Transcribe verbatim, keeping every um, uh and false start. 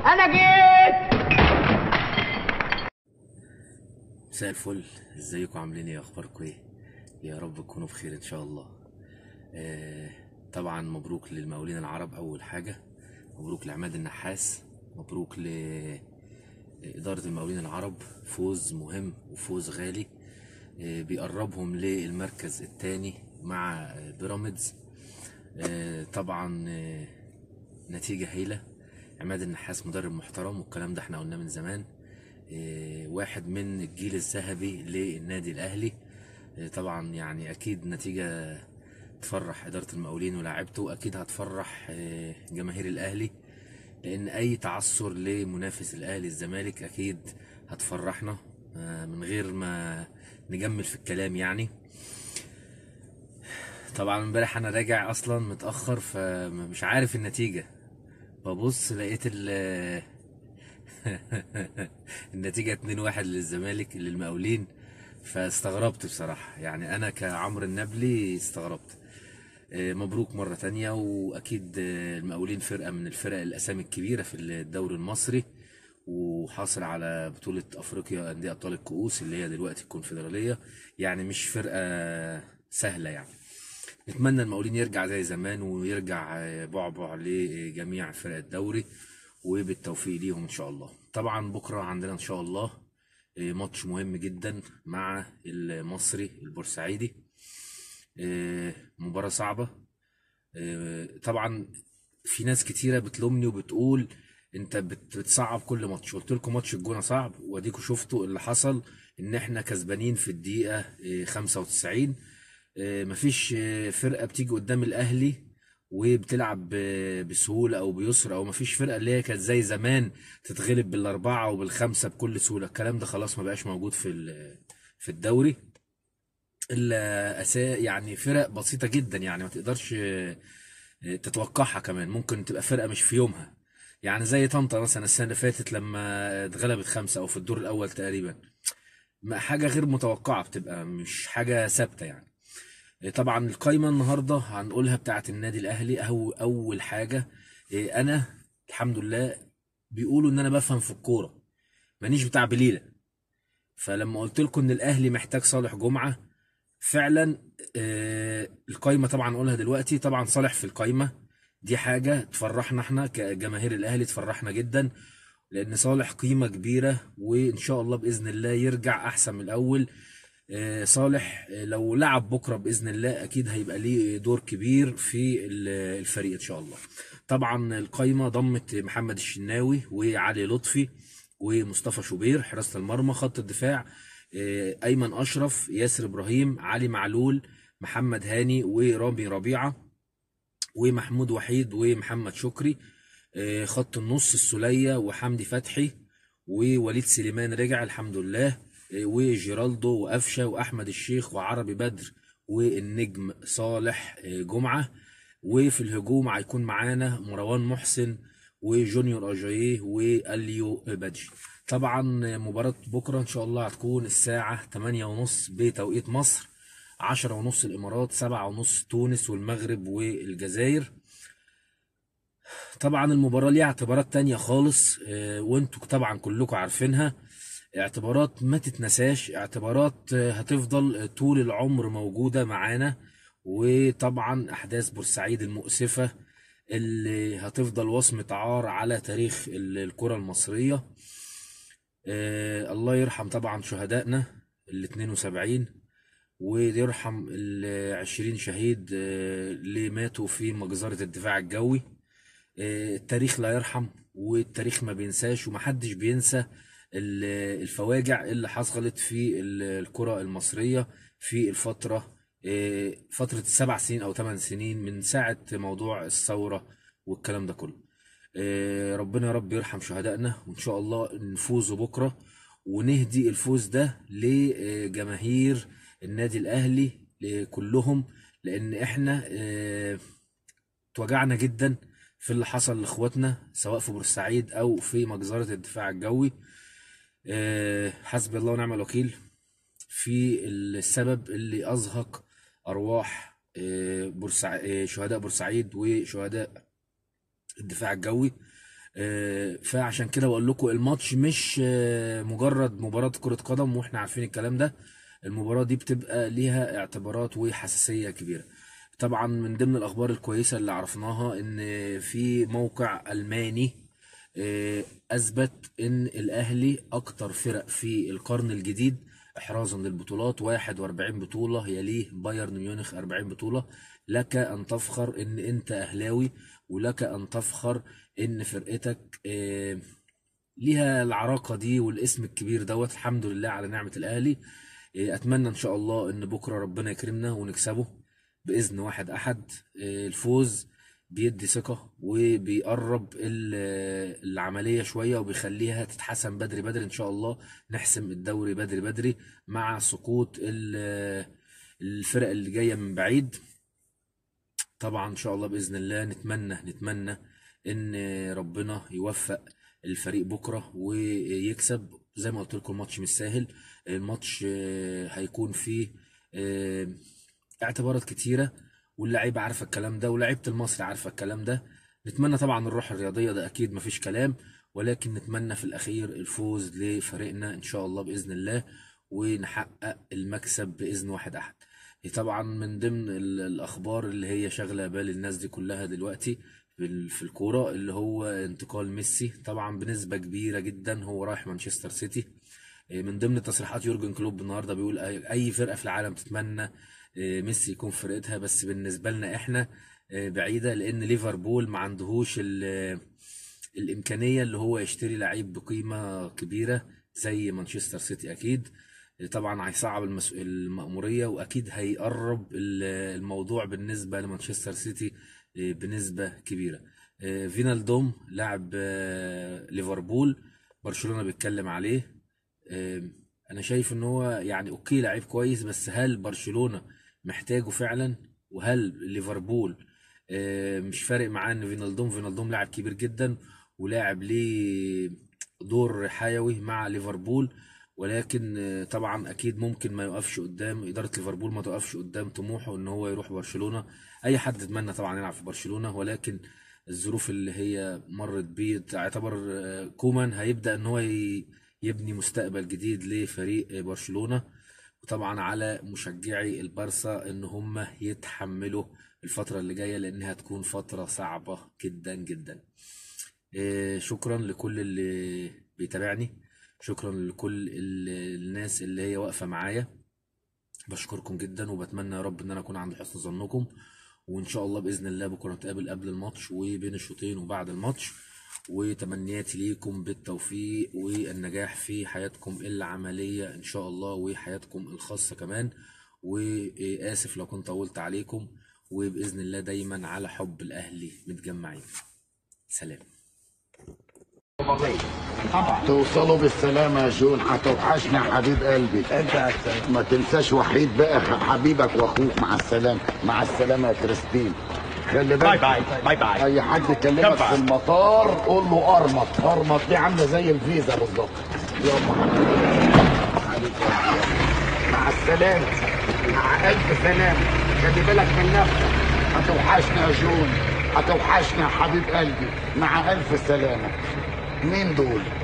انا جيت. مساء الفل، ازيكم؟ عاملين ايه؟ اخباركم ايه؟ يا رب تكونوا بخير ان شاء الله. آه طبعا مبروك للمقاولين العرب. اول حاجه مبروك لعماد النحاس، مبروك لإدارة المقاولين العرب. فوز مهم وفوز غالي، آه بيقربهم للمركز الثاني مع آه بيراميدز. آه طبعا آه نتيجة هايلة. عماد النحاس مدرب محترم، والكلام ده احنا قلناه من زمان. آه واحد من الجيل الذهبي للنادي الأهلي. آه طبعا يعني أكيد نتيجة تفرح إدارة المقاولين ولاعيبته، وأكيد هتفرح آه جماهير الأهلي، لأن أي تعثر لمنافس الأهلي الزمالك أكيد هتفرحنا. آه من غير ما نجمل في الكلام يعني. طبعا امبارح انا راجع اصلا متاخر، فمش عارف النتيجه. ببص لقيت ال النتيجه اتنين واحد للزمالك للمقاولين. فاستغربت بصراحه، يعني انا كعمرو النبلي استغربت. آه، مبروك مره تانية. واكيد آه، المقاولين فرقه من الفرق الاسامي الكبيره في الدوري المصري، وحاصل على بطوله افريقيا انديه ابطال الكؤوس اللي هي دلوقتي الكونفدراليه. يعني مش فرقه سهله يعني. نتمنى المقاولين يرجع زي زمان، ويرجع بعبع لجميع فرق الدوري، وبالتوفيق ليهم ان شاء الله. طبعا بكره عندنا ان شاء الله ماتش مهم جدا مع المصري البورسعيدي. مباراة صعبة. طبعا في ناس كتيرة بتلومني وبتقول انت بت- بتصعب كل ماتش. قلت لكم ماتش الجونة صعب، واديكوا شفتوا اللي حصل، ان احنا كسبانين في الدقيقة اه، خمسة وتسعين. اه، مفيش اه، فرقة بتيجي قدام الاهلي وبتلعب ب- بسهولة او بيسر، او مفيش فرقة اللي هي كانت زي زمان تتغلب بالاربعة وبالخمسة بكل سهولة. الكلام ده خلاص ما بقاش موجود في ال- في الدوري. الا أسا يعني فرق بسيطة جدا، يعني ما تقدرش اه، تتوقعها. كمان ممكن تبقى فرقة مش في يومها، يعني زي طنطا مثلا السنة اللي فاتت لما اتغلبت خمسة أو في الدور الأول تقريبا. ما- حاجة غير متوقعة، بتبقى مش حاجة ثابتة يعني. طبعا القايمة النهاردة هنقولها بتاعة النادي الأهلي. أو أول حاجة، إيه، أنا الحمد لله بيقولوا إن أنا بفهم في الكورة، مانيش بتاع بليلة. فلما قلت لكم إن الأهلي محتاج صالح جمعة فعلا، آه، القايمة طبعا نقولها دلوقتي. طبعا صالح في القايمة، دي حاجة تفرحنا احنا كجماهير الأهلي، تفرحنا جدا، لأن صالح قيمة كبيرة، وإن شاء الله بإذن الله يرجع أحسن من الأول. آه، صالح آه، لو لعب بكرة بإذن الله أكيد هيبقى ليه دور كبير في ال- الفريق إن شاء الله. طبعا القايمة ضمت محمد الشناوي وعلي لطفي ومصطفى شوبير حراسة المرمى. خط الدفاع آه، أيمن أشرف، ياسر إبراهيم، علي معلول، محمد هاني ورامي ربيعة ومحمود وحيد ومحمد شكري. آه، خط النص السولية وحمدي فتحي ووليد سليمان رجع الحمد لله. آه، وجيرالدو وقفشة وأحمد الشيخ وعربي بدر والنجم صالح آه، جمعة. وفي الهجوم هيكون معانا مروان محسن وجونيور أجاييه واليو بادجي. طبعا مباراة بكرة إن شاء الله هتكون الساعة تمانية ونص بتوقيت مصر، عشرة ونص الإمارات، سبعة ونص تونس والمغرب والجزائر. طبعا المباراة ليها اعتبارات تانية خالص، آه، وانتوا طبعا كلكم عارفينها. اعتبارات ما تتنساش، اعتبارات آه، هتفضل آه، طول العمر موجودة معانا. وطبعا أحداث بورسعيد المؤسفة اللي هتفضل وصمة عار على تاريخ ال- الكرة المصرية. آه، الله يرحم طبعا شهدائنا ال اتنين وسبعين، ويرحم ال عشرين شهيد آه، اللي ماتوا في مجزرة الدفاع الجوي. آه، التاريخ لا يرحم، والتاريخ ما بينساش، ومحدش بينسى ال- الفواجع اللي حصلت في ال- الكرة المصرية في الفترة آه، فترة السبع سنين أو ثمان سنين من ساعة موضوع الثورة والكلام ده كله. آه، ربنا يا رب يرحم شهدائنا، وإن شاء الله نفوز بكرة، ونهدي الفوز ده لجماهير النادي الأهلي كلهم. لأن إحنا آه، توجعنا جدا في اللي حصل لاخواتنا سواء في بورسعيد او في مجزرة الدفاع الجوي. آه، حسبي الله ونعم الوكيل في السبب اللي ازهق ارواح آه، بورسع... آه، شهداء بورسعيد وشهداء الدفاع الجوي. آه، فعشان كده بقول لكم الماتش مش آه، مجرد مباراة كرة قدم، واحنا عارفين الكلام ده. المباراة دي بتبقى ليها اعتبارات وحساسية كبيرة. طبعا من ضمن الأخبار الكويسة اللي عرفناها إن في موقع ألماني آه، أثبت إن الأهلي أكتر فرق في القرن الجديد إحرازا للبطولات، واحد وأربعين بطولة، يليه بايرن ميونخ أربعين بطولة. لك أن تفخر إن أنت أهلاوي، ولك أن تفخر إن فرقتك آه، ليها العراقة دي والاسم الكبير دوت. الحمد لله على نعمة الأهلي. إيه، أتمنى إن شاء الله إن بكرة ربنا يكرمنا ونكسبه بإذن واحد أحد. إيه، الفوز بيدي ثقة وبيقرب ال- العملية شوية وبيخليها تتحسن بدري بدري إن شاء الله. نحسم الدوري بدري بدري مع سقوط ال- الفرق اللي جاية من بعيد. طبعا ان شاء الله باذن الله نتمنى نتمنى ان ربنا يوفق الفريق بكره ويكسب. زي ما قلت لكم الماتش مش سهل. الماتش آه، هيكون فيه آه، اعتبارات كتيره، واللعيبه عارفه الكلام ده ولاعيبه المصري عارفه الكلام ده. نتمنى طبعا الروح الرياضيه، ده اكيد مفيش كلام، ولكن نتمنى في الاخير الفوز لفريقنا ان شاء الله باذن الله، ونحقق المكسب باذن واحد احد. هي طبعا من ضمن ال- الاخبار اللي هي شاغله بال الناس دي كلها دلوقتي في ال- في الكوره، اللي هو انتقال ميسي. طبعا بنسبه كبيره جدا هو رايح مانشستر سيتي. إيه، من ضمن تصريحات يورجن كلوب النهارده بيقول اي أي فرقه في العالم تتمنى إيه، ميسي يكون في فرقتها، بس بالنسبه لنا احنا إيه، بعيده، لان ليفربول ما عندهوش ال- الامكانيه اللي هو يشتري لعيب بقيمه كبيره زي مانشستر سيتي اكيد. طبعا هيصعب المس... المأمورية، وأكيد هيقرب ال- الموضوع بالنسبة لمانشستر سيتي آه، بنسبة كبيرة. آه، فينالدوم لاعب آه، ليفربول، برشلونة بيتكلم عليه. آه، أنا شايف إن هو يعني أوكي لعيب كويس، بس هل برشلونة محتاجه فعلا؟ وهل ليفربول آه، مش فارق معاه إن فينالدوم فينالدوم لاعب كبير جدا ولاعب ليه دور حيوي مع ليفربول، ولكن آه، طبعا اكيد ممكن ما يقفش قدام اداره ليفربول، ما تقفش قدام طموحه ان هو يروح برشلونه. اي حد يتمنى طبعا يلعب في برشلونه، ولكن الظروف اللي هي مرت بيه تعتبر آه، كومان هيبدا ان هو ي- يبني مستقبل جديد لفريق آه، برشلونه. وطبعا على مشجعي البارسا ان هم يتحملوا الفتره اللي جايه، لانها هتكون فتره صعبه جدا جدا. إيه، شكرا لكل اللي بيتابعني، شكرا لكل ال- الناس اللي هي واقفة معايا. بشكركم جدا، وبتمنى يا رب ان انا اكون عند حسن ظنكم. وان شاء الله باذن الله بكره نتقابل قبل الماتش وبين الشوطين وبعد الماتش. وتمنياتي ليكم بالتوفيق والنجاح في حياتكم العملية ان شاء الله وحياتكم الخاصة كمان. واسف لو كنت طولت عليكم، وباذن الله دايما على حب الاهلي متجمعين. سلام. توصلوا بالسلامة يا جون، هتوحشنا يا حبيب قلبي. انت احسن. ما تنساش وحيد بقى حبيبك واخوك. مع السلامة. مع السلامة يا كريستين. خلي باي بالك باي باي باي. اي حد يكلمك في المطار قول له ارمط. ارمط دي عاملة زي الفيزا بالظبط. يلا حبيبي. مع السلامة. مع ألف سلامة. خلي بالك من نفسك. هتوحشنا يا جون، هتوحشنا يا حبيب قلبي. مع ألف سلامة. مين دول؟